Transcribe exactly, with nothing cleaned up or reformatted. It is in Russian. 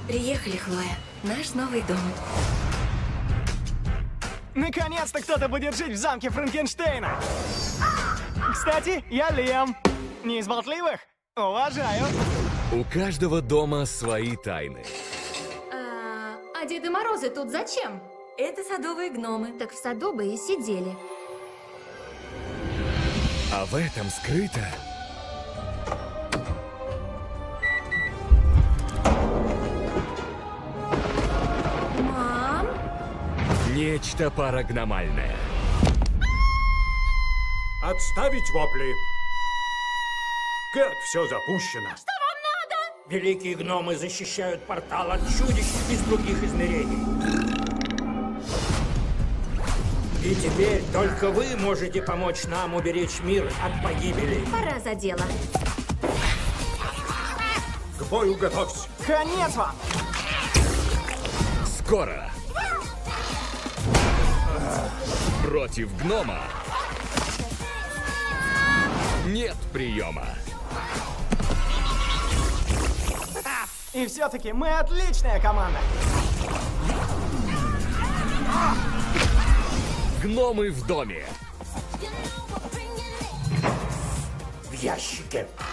Приехали, Хлоя. Наш новый дом. Наконец-то кто-то будет жить в замке Франкенштейна. Кстати, я Лиам. Не из болтливых? Уважаю. У каждого дома свои тайны. А, а Деды Морозы тут зачем? Это садовые гномы. Так в саду бы и сидели. А в этом скрыто Мам? нечто парагномальное. Отставить вопли. Как все запущено. Что вам надо? Великие гномы защищают портал от чудищ из других измерений. И теперь только вы можете помочь нам уберечь мир от погибели. Пора за дело. К бою готовься. Конец вам! Скоро. Против гнома нет приема. И все-таки мы отличная команда. Гномы в доме. В ящике.